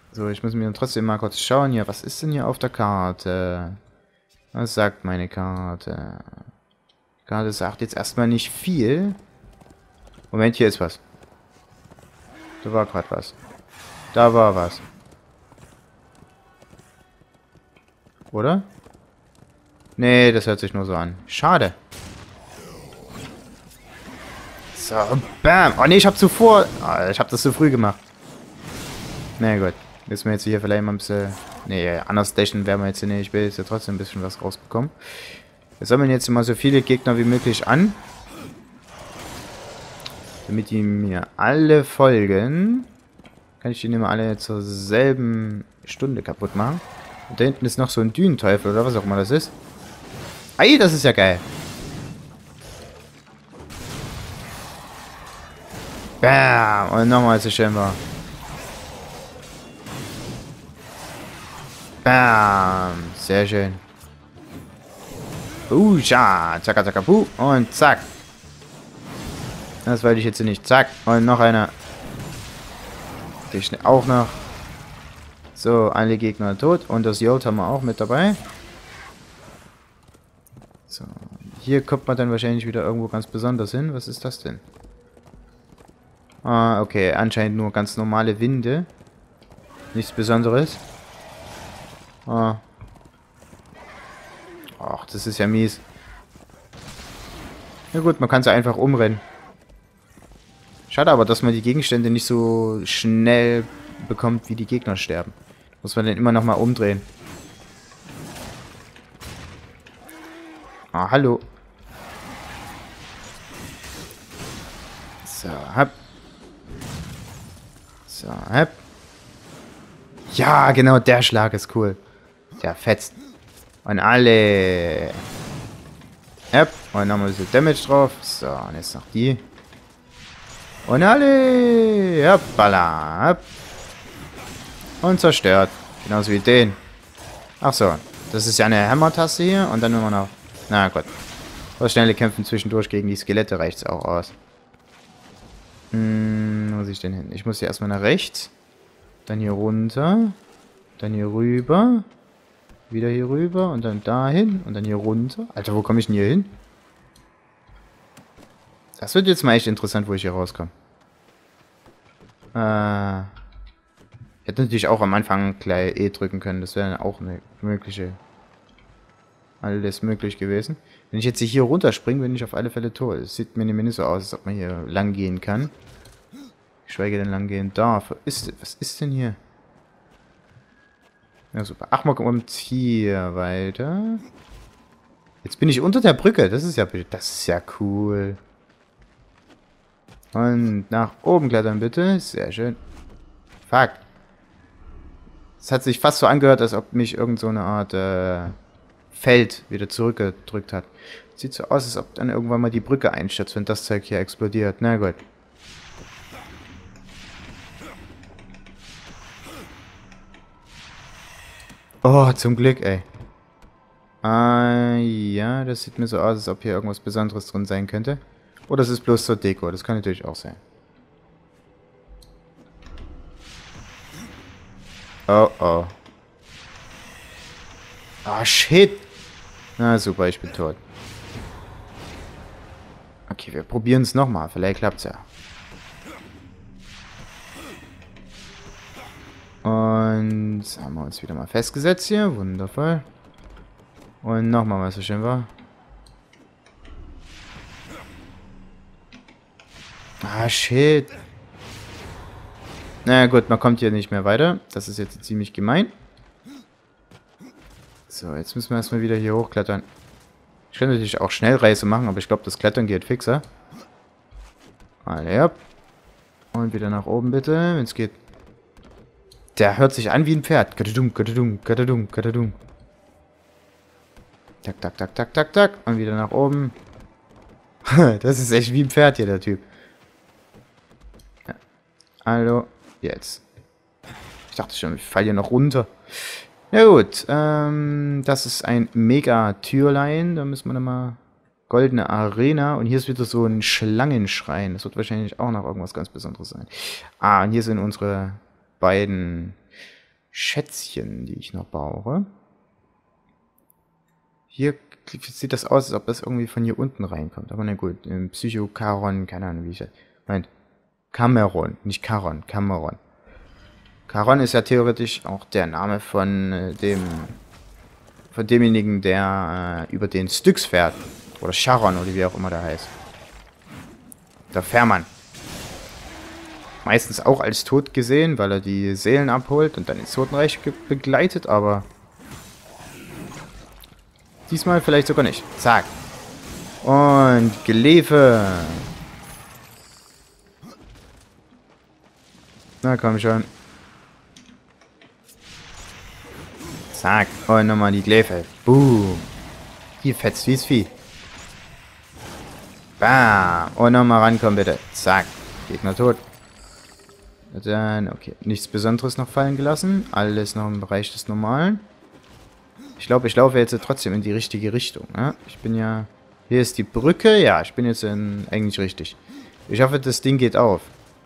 So, ich muss mir trotzdem mal kurz schauen hier. Was ist denn hier auf der Karte? Was sagt meine Karte? Die Karte sagt jetzt erstmal nicht viel. Moment, hier ist was. Da war gerade was. Da war was. Oder? Nee, das hört sich nur so an. Schade. So, bam. Oh nee, ich hab zuvor... Oh, ich hab das zu früh gemacht. Na gut. Müssen wir jetzt hier vielleicht mal ein bisschen... Nee, anders dashen werden wir jetzt nicht. Ich will jetzt ja trotzdem ein bisschen was rausbekommen. Wir sammeln jetzt mal so viele Gegner wie möglich an. Damit die mir alle folgen. Kann ich die immer alle zur selben Stunde kaputt machen. Und da hinten ist noch so ein Dünenteufel oder was auch immer das ist. Ei, das ist ja geil. Bam. Und nochmal, als es schön war. Bam. Sehr schön. Ja. Zacka, zacka, puh. Und zack. Das wollte ich jetzt nicht. Zack. Und noch einer. Die auch noch. So, alle Gegner tot. Und das Jolt haben wir auch mit dabei. So. Hier kommt man dann wahrscheinlich wieder irgendwo ganz besonders hin. Was ist das denn? Ah, okay. Anscheinend nur ganz normale Winde. Nichts Besonderes. Ah. Ach, das ist ja mies. Ja gut, man kann sie einfach umrennen. Schade aber, dass man die Gegenstände nicht so schnell bekommt, wie die Gegner sterben. Muss man dann immer nochmal umdrehen. Ah, hallo. So, hab. So, hab. Ja, genau, der Schlag ist cool. Der fetzt. Und alle. Hab. Und nochmal ein bisschen Damage drauf. So, und jetzt noch die. Und alle. Hoppala. Hopp. Und zerstört. Genauso wie den. Ach so. Das ist ja eine Hammer-Taste hier. Und dann immer noch. Na gut. Das schnelle Kämpfen zwischendurch gegen die Skelette reicht es auch aus. Wo muss ich denn hin? Ich muss hier erstmal nach rechts. Dann hier runter. Dann hier rüber. Wieder hier rüber. Und dann dahin. Und dann hier runter. Alter, wo komme ich denn hier hin? Das wird jetzt mal echt interessant, wo ich hier rauskomme. Ich hätte natürlich auch am Anfang gleich E drücken können. Das wäre auch eine mögliche... Alles möglich gewesen. Wenn ich jetzt hier runterspringe, bin ich auf alle Fälle tot. Es sieht mir nämlich nicht so aus, als ob man hier lang gehen kann. Geschweige denn lang gehen darf. Was ist denn hier? Ja, super. Ach, man kommt hier weiter. Jetzt bin ich unter der Brücke. Das ist ja cool. Und nach oben klettern, bitte. Sehr schön. Fuck. Es hat sich fast so angehört, als ob mich irgend so eine Art Feld wieder zurückgedrückt hat. Sieht so aus, als ob dann irgendwann mal die Brücke einstürzt, wenn das Zeug hier explodiert. Na gut. Oh, zum Glück, ey. Ja, das sieht mir so aus, als ob hier irgendwas Besonderes drin sein könnte. Oder es ist bloß zur Deko. Das kann natürlich auch sein. Oh, oh. Ah, shit. Na super, ich bin tot. Okay, wir probieren es nochmal. Vielleicht klappt es ja. Und haben wir uns wieder mal festgesetzt hier. Wundervoll. Und nochmal, was so schön war. Ah, shit. Na gut, man kommt hier nicht mehr weiter. Das ist jetzt ziemlich gemein. So, jetzt müssen wir erstmal wieder hier hochklettern. Ich könnte natürlich auch Schnellreise machen, aber ich glaube, das Klettern geht fixer. Alle, ja. Und wieder nach oben, bitte, wenn es geht. Der hört sich an wie ein Pferd. Katadum, katadum, katadum, katadum. Tak, tak, tak, tak, tak, tak. Und wieder nach oben. Das ist echt wie ein Pferd hier, der Typ. Ja. Hallo. Jetzt. Ich dachte schon, ich falle hier noch runter. Na gut. Das ist ein Mega-Türlein. Da müssen wir nochmal... Goldene Arena. Und hier ist wieder so ein Schlangenschrein. Das wird wahrscheinlich auch noch irgendwas ganz Besonderes sein. Ah, und hier sind unsere beiden Schätzchen, die ich noch brauche. Hier sieht das aus, als ob das irgendwie von hier unten reinkommt. Aber na gut, Psychocharon, keine Ahnung, wie ich das... Nein, Cameron, nicht Charon, Cameron. Charon ist ja theoretisch auch der Name von demjenigen, der über den Styx fährt. Oder Charon, oder wie auch immer der heißt. Der Fährmann. Meistens auch als tot gesehen, weil er die Seelen abholt und dann ins Totenreich begleitet, aber diesmal vielleicht sogar nicht. Zack. Und Gelefe. Na komm schon. Zack. Und nochmal die Glefe. Boom. Hier fetzt wie's Vieh. Bam. Und nochmal rankommen bitte. Zack. Gegner tot. Dann, okay. Nichts Besonderes noch fallen gelassen. Alles noch im Bereich des Normalen. Ich glaube, ich laufe jetzt trotzdem in die richtige Richtung. Ne? Ich bin ja... Hier ist die Brücke. Ja, ich bin jetzt eigentlich richtig. Ich hoffe, das Ding geht auf.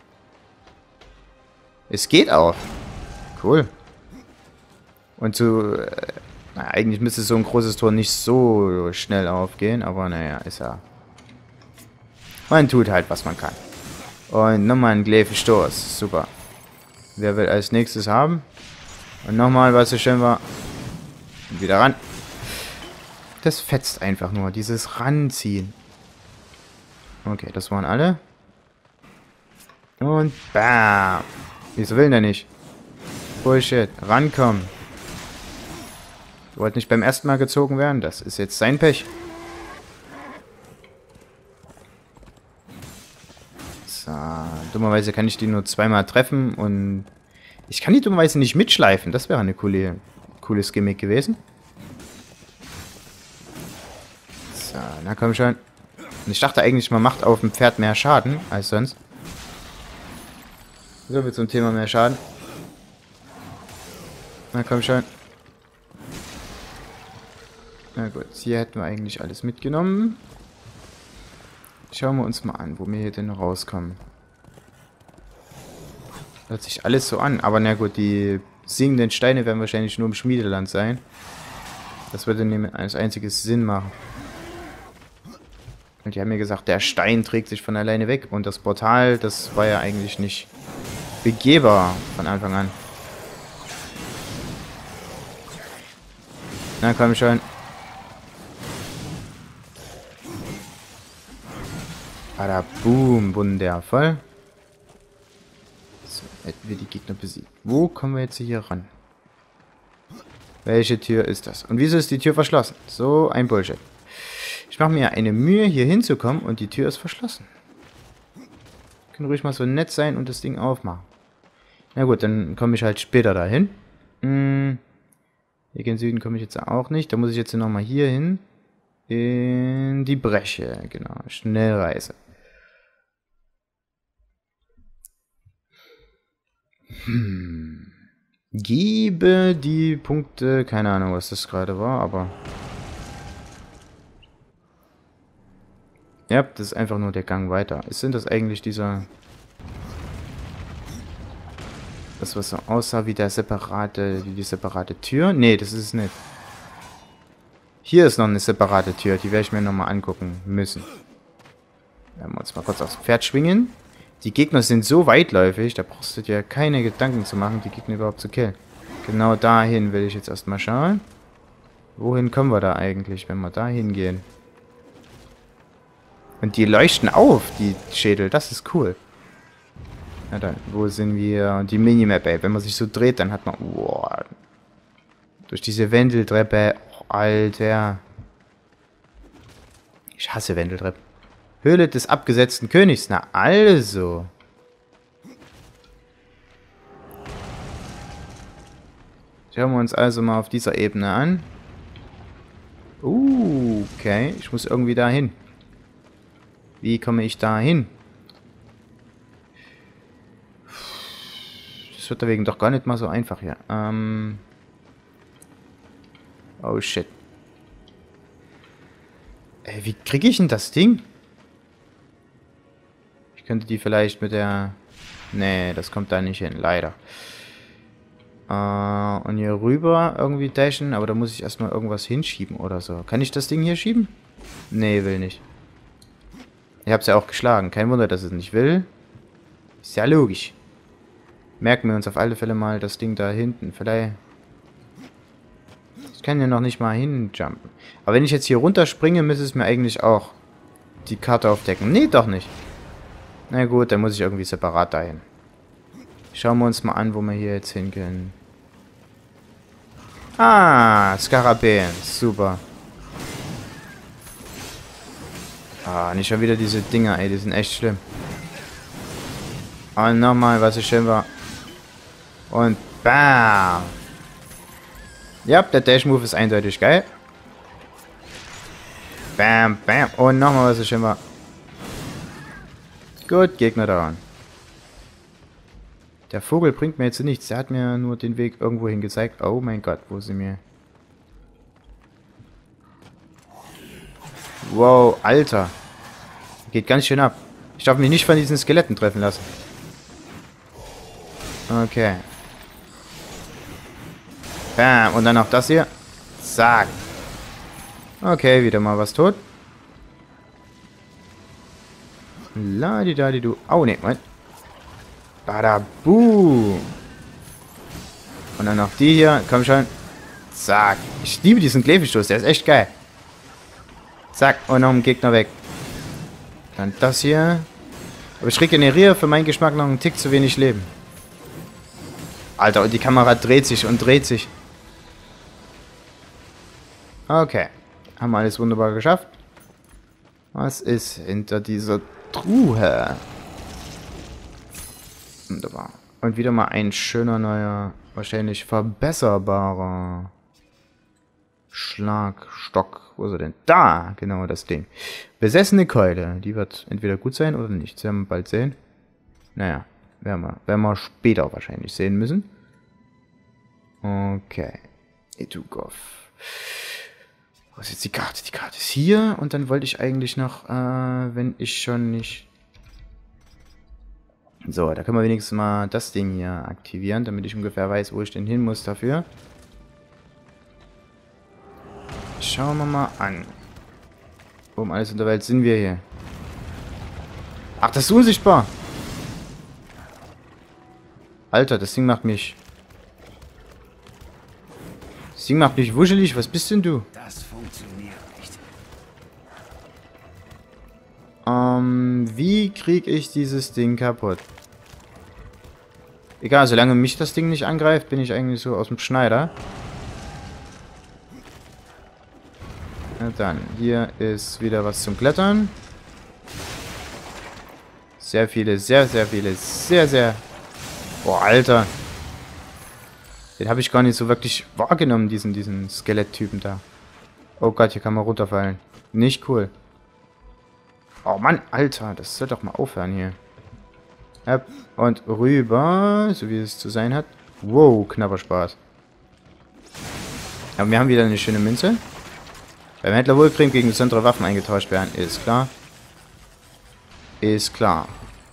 Es geht auf. Cool. Und so... eigentlich müsste so ein großes Tor nicht so schnell aufgehen. Aber naja, ist ja... Man tut halt, was man kann. Und nochmal ein Glefe-Stoß. Super. Wer will als nächstes haben? Und nochmal, was so schön war. Und wieder ran. Das fetzt einfach nur. Dieses Ranziehen. Okay, das waren alle. Und bam. Wieso will der nicht? Bullshit. Rankommen. Wollte nicht beim ersten Mal gezogen werden. Das ist jetzt sein Pech. So, dummerweise kann ich die nur zweimal treffen und ich kann die dummerweise nicht mitschleifen. Das wäre eine cooles Gimmick gewesen. So, na komm schon. Und ich dachte eigentlich, man macht auf dem Pferd mehr Schaden als sonst. So viel zum Thema mehr Schaden. Na komm schon. Na gut, hier hätten wir eigentlich alles mitgenommen. Schauen wir uns mal an, wo wir hier denn rauskommen. Hört sich alles so an. Aber na gut, die singenden Steine werden wahrscheinlich nur im Schmiedeland sein. Das würde nämlich als einziges Sinn machen. Und die haben mir gesagt, der Stein trägt sich von alleine weg. Und das Portal, das war ja eigentlich nicht begehbar von Anfang an. Na komm schon. Bada boom, wundervoll. So, hätten wir die Gegner besiegt. Wo kommen wir jetzt hier ran? Welche Tür ist das? Und wieso ist die Tür verschlossen? So ein Bullshit. Ich mache mir eine Mühe, hier hinzukommen und die Tür ist verschlossen. Können ruhig mal so nett sein und das Ding aufmachen. Na gut, dann komme ich halt später dahin. Hier gen Süden komme ich jetzt auch nicht. Da muss ich jetzt nochmal hier hin. In die Bresche, genau. Schnellreise. Gebe die Punkte, keine Ahnung, was das gerade war, aber... Ja, das ist einfach nur der Gang weiter. Sind das eigentlich dieser... Das, was so aussah wie die separate Tür? Nee, das ist es nicht. Hier ist noch eine separate Tür, die werde ich mir nochmal angucken müssen. Werden wir uns mal kurz aufs Pferd schwingen. Die Gegner sind so weitläufig, da brauchst du dir keine Gedanken zu machen, die Gegner überhaupt zu killen. Genau dahin will ich jetzt erstmal schauen. Wohin kommen wir da eigentlich, wenn wir da hingehen? Und die leuchten auf, die Schädel, das ist cool. Na dann, wo sind wir? Die Minimap, ey. Wenn man sich so dreht, dann hat man... Wow, durch diese Wendeltreppe... Oh, Alter. Ich hasse Wendeltreppen. Höhle des abgesetzten Königs. Na also. Schauen wir uns also mal auf dieser Ebene an. Okay. Ich muss irgendwie da hin. Wie komme ich da hin? Das wird deswegen doch gar nicht mal so einfach hier. Oh shit. Ey, wie kriege ich denn das Ding? Ich könnte die vielleicht mit der... Nee, das kommt da nicht hin, leider. Und hier rüber irgendwie dashen, aber da muss ich erstmal irgendwas hinschieben oder so. Kann ich das Ding hier schieben? Nee, will nicht. Ich hab's ja auch geschlagen. Kein Wunder, dass es nicht will. Ist ja logisch. Merken wir uns auf alle Fälle mal das Ding da hinten. Vielleicht... Ich kann ja noch nicht mal hinjumpen. Aber wenn ich jetzt hier runterspringe, müsste es mir eigentlich auch die Karte aufdecken. Nee, doch nicht. Na gut, dann muss ich irgendwie separat dahin. Schauen wir uns mal an, wo wir hier jetzt hin können. Ah, Skarabäen. Super. Ah, nicht schon wieder diese Dinger, ey. Die sind echt schlimm. Und nochmal, was so schön war. Und bam. Ja, der Dash-Move ist eindeutig geil. Bam, bam. Und nochmal, was so schön war. Gut, Gegner daran. Der Vogel bringt mir jetzt nichts. Der hat mir nur den Weg irgendwo hin gezeigt. Oh mein Gott, wo sind wir? Wow, Alter. Geht ganz schön ab. Ich darf mich nicht von diesen Skeletten treffen lassen. Okay. Bam. Und dann noch das hier. Zack. Okay, wieder mal was tot. Ladi-dadi-du. Oh, ne, Moment. Badabu. Und dann noch die hier. Komm schon. Zack. Ich liebe diesen Klebestoß. Der ist echt geil. Zack. Und noch ein Gegner weg. Dann das hier. Aber ich regeneriere für meinen Geschmack noch einen Tick zu wenig Leben. Alter, und die Kamera dreht sich und dreht sich. Okay. Haben wir alles wunderbar geschafft. Was ist hinter dieser Truhe? Wunderbar. Und wieder mal ein schöner neuer, wahrscheinlich verbesserbarer Schlagstock. Wo ist er denn? Da! Genau, das Ding. Besessene Keule. Die wird entweder gut sein oder nicht. Das werden wir bald sehen. Naja, werden wir später wahrscheinlich sehen müssen. Okay. Edugov. Wo ist jetzt die Karte? Die Karte ist hier. Und dann wollte ich eigentlich noch, wenn ich schon nicht... So, da können wir wenigstens mal das Ding hier aktivieren, damit ich ungefähr weiß, wo ich denn hin muss dafür. Schauen wir mal an. Wo um alles in der Welt sind wir hier? Ach, das ist unsichtbar. Alter, das Ding macht mich... Das Ding macht mich wuschelig. Was bist denn du? Das funktioniert nicht. Wie kriege ich dieses Ding kaputt? Egal, solange mich das Ding nicht angreift, bin ich eigentlich so aus dem Schneider. Na dann, hier ist wieder was zum Klettern. Sehr viele, sehr viele, sehr... Boah, Alter. Den habe ich gar nicht so wirklich wahrgenommen, diesen Skeletttypen da. Oh Gott, hier kann man runterfallen. Nicht cool. Oh Mann, Alter, das soll doch mal aufhören hier. Ja, und rüber, so wie es zu sein hat. Wow, knapper Spaß. Aber wir haben wieder eine schöne Münze. Beim Händler Wohlcreme gegen besondere Waffen eingetauscht werden, ist klar. Ist klar.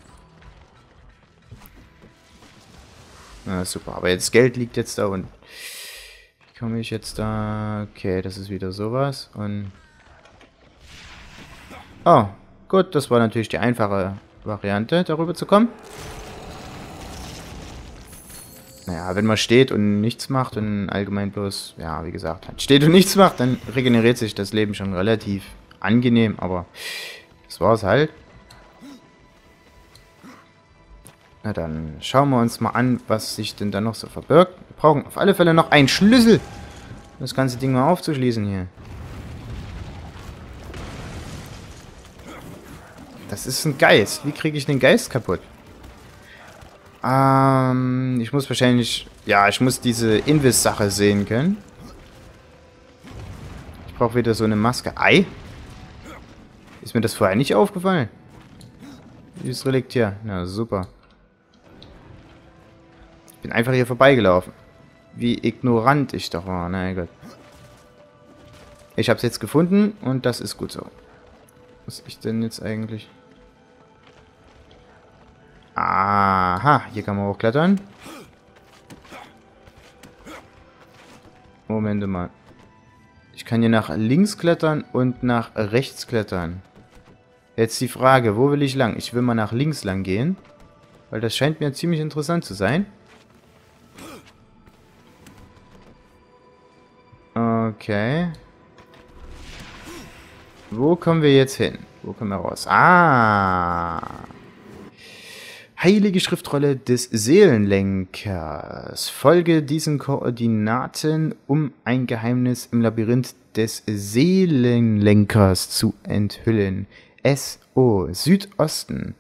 Na super, aber jetzt Geld liegt jetzt da unten. Wie komme ich jetzt da? Okay, das ist wieder sowas. Und... Oh, gut, das war natürlich die einfache Variante, darüber zu kommen. Naja, wenn man steht und nichts macht und allgemein bloß, ja, wie gesagt, halt steht und nichts macht, dann regeneriert sich das Leben schon relativ angenehm, aber das war es halt. Na dann schauen wir uns mal an, was sich denn da noch so verbirgt. Wir brauchen auf alle Fälle noch einen Schlüssel, um das ganze Ding mal aufzuschließen hier. Das ist ein Geist. Wie kriege ich den Geist kaputt? Ich muss wahrscheinlich... Ja, ich muss diese Invis-Sache sehen können. Ich brauche wieder so eine Maske. Ei? Ist mir das vorher nicht aufgefallen? Dieses Relikt hier. Na, super. Ich bin einfach hier vorbeigelaufen. Wie ignorant ich doch war. Na Gott. Ich habe es jetzt gefunden und das ist gut so. Was ich denn jetzt eigentlich... Aha, hier kann man hochklettern. Moment mal. Ich kann hier nach links klettern und nach rechts klettern. Jetzt die Frage, wo will ich lang? Ich will mal nach links lang gehen. Weil das scheint mir ziemlich interessant zu sein. Okay. Wo kommen wir jetzt hin? Wo kommen wir raus? Ah! Heilige Schriftrolle des Seelenlenkers. Folge diesen Koordinaten, um ein Geheimnis im Labyrinth des Seelenlenkers zu enthüllen. SO, Südosten.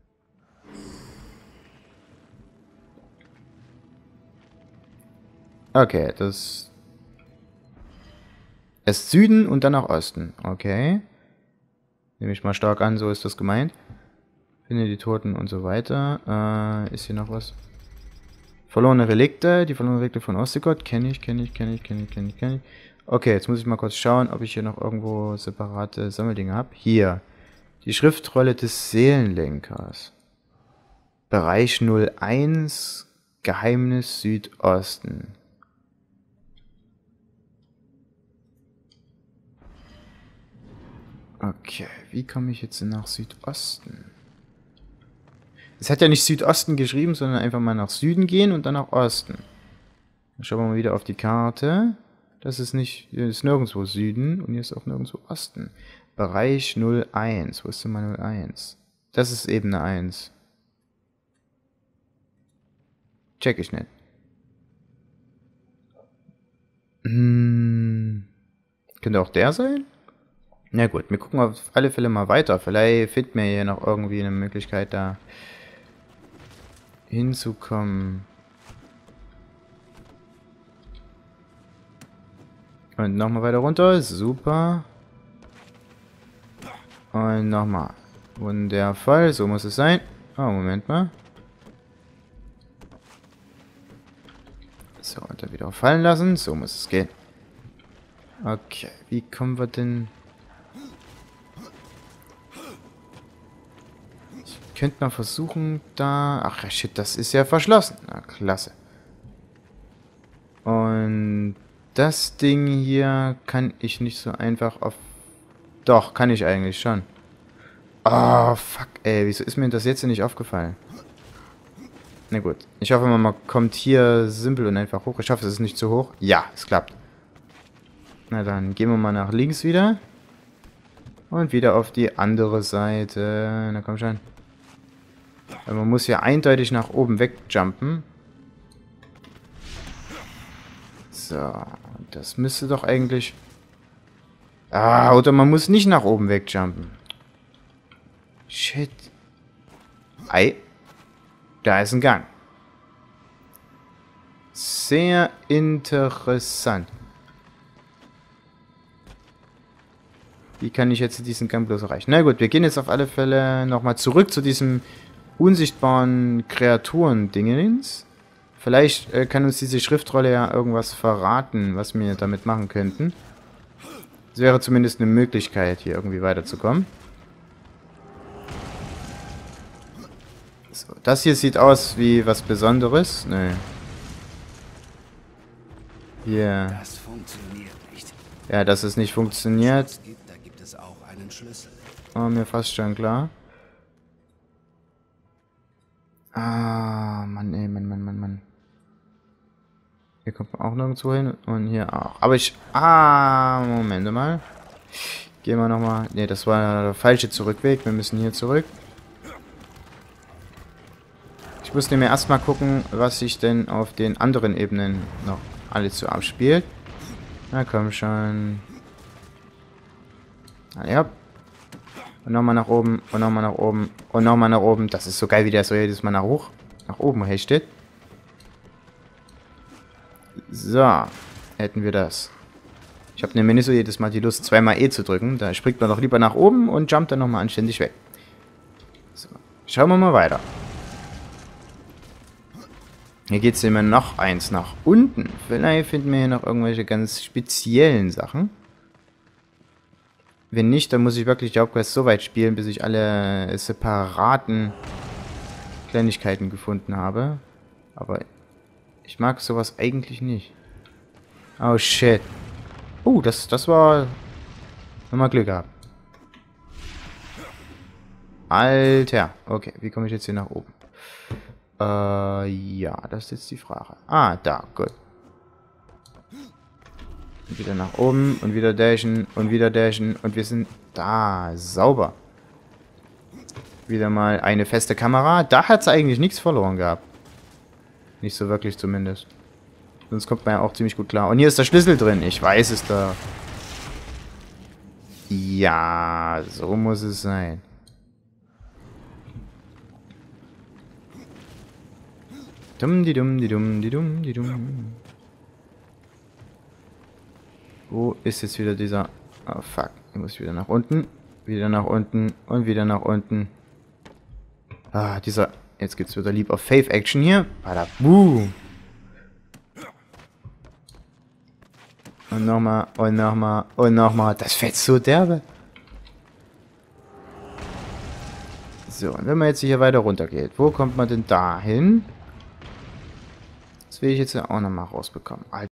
Okay, das ist Süden und dann nach Osten. Okay. Nehme ich mal stark an, so ist das gemeint. Finde die Toten und so weiter. Ist hier noch was? Verlorene Relikte. Die verlorene Relikte von Ostergott. Kenne ich. Okay, jetzt muss ich mal kurz schauen, ob ich hier noch irgendwo separate Sammeldinge habe. Hier. Die Schriftrolle des Seelenlenkers. Bereich 01. Geheimnis Südosten. Okay, wie komme ich jetzt nach Südosten? Es hat ja nicht Südosten geschrieben, sondern einfach mal nach Süden gehen und dann nach Osten. Dann schauen wir mal wieder auf die Karte. Das ist nicht, hier ist nirgendwo Süden und hier ist auch nirgendwo Osten. Bereich 01. Wo ist denn mal 01? Das ist Ebene 1. Check ich nicht. Könnte auch der sein? Na gut, wir gucken auf alle Fälle mal weiter. Vielleicht finden wir hier noch irgendwie eine Möglichkeit, da hinzukommen. Und nochmal weiter runter. Super. Und nochmal. Wundervoll. So muss es sein. Oh, Moment mal. So, und dann wieder fallen lassen. So muss es gehen. Okay, wie kommen wir denn... Könnte man versuchen, da... Ach, shit, das ist ja verschlossen. Na, klasse. Und das Ding hier kann ich nicht so einfach auf... Doch, kann ich eigentlich schon. Oh, fuck, ey. Wieso ist mir das jetzt nicht aufgefallen? Na gut. Ich hoffe, man kommt hier simpel und einfach hoch. Ich hoffe, es ist nicht zu hoch. Ja, es klappt. Na dann, gehen wir mal nach links wieder. Und wieder auf die andere Seite. Na komm schon. Man muss hier eindeutig nach oben wegjumpen. So, das müsste doch eigentlich... Ah, oder man muss nicht nach oben wegjumpen. Shit. Ei. Da ist ein Gang. Sehr interessant. Wie kann ich jetzt diesen Gang bloß erreichen? Na gut, wir gehen jetzt auf alle Fälle nochmal zurück zu diesem unsichtbaren Kreaturen-Dingens. Vielleicht kann uns diese Schriftrolle ja irgendwas verraten, was wir damit machen könnten. Das wäre zumindest eine Möglichkeit, hier irgendwie weiterzukommen. So, das hier sieht aus wie was Besonderes. Nö. Hier. Das funktioniert nicht. Ja, dass es nicht funktioniert. Da gibt es auch einen Schlüssel. War mir fast schon klar. Ah, Mann, ey, Mann. Hier kommt man auch nirgendwo hin und hier auch. Aber ich... Ah, Moment mal. Gehen wir nochmal... Ne, das war der falsche Zurückweg. Wir müssen hier zurück. Ich muss nämlich erstmal gucken, was sich denn auf den anderen Ebenen noch alles so abspielt. Na komm schon. Ah, ja. Und nochmal nach oben. Und nochmal nach oben. Und nochmal nach oben. Das ist so geil, wie der so jedes Mal nach oben hechtet. So. Hätten wir das. Ich habe nämlich nicht so jedes Mal die Lust, zweimal E zu drücken. Da springt man doch lieber nach oben und jumpt dann nochmal anständig weg. So. Schauen wir mal weiter. Hier geht es immer noch eins nach unten. Vielleicht finden wir hier noch irgendwelche ganz speziellen Sachen. Wenn nicht, dann muss ich wirklich die Hauptquest so weit spielen, bis ich alle separaten Kleinigkeiten gefunden habe. Aber ich mag sowas eigentlich nicht. Oh, shit. Das war... Nochmal Glück gehabt. Alter. Okay, wie komme ich jetzt hier nach oben? Ja, das ist jetzt die Frage. Ah, da, gut. Und wieder nach oben und wieder dashen und wieder dashen und wir sind da. Sauber. Wieder mal eine feste Kamera. Da hat es eigentlich nichts verloren gehabt. Nicht so wirklich zumindest. Sonst kommt man ja auch ziemlich gut klar. Und hier ist der Schlüssel drin. Ich weiß es da. Ja, so muss es sein. Dumm, die dumm, die dumm, die dumm, die dumm. Wo ist jetzt wieder dieser... Oh, fuck. Ich muss wieder nach unten. Wieder nach unten. Und wieder nach unten. Ah, dieser... Jetzt gibt's wieder Leap of Faith Action hier. Badaboom. Und nochmal, und nochmal, und nochmal. Das fetzt so derbe. So, und wenn man jetzt hier weiter runter geht, wo kommt man denn da hin? Das will ich jetzt ja auch nochmal rausbekommen. Alter.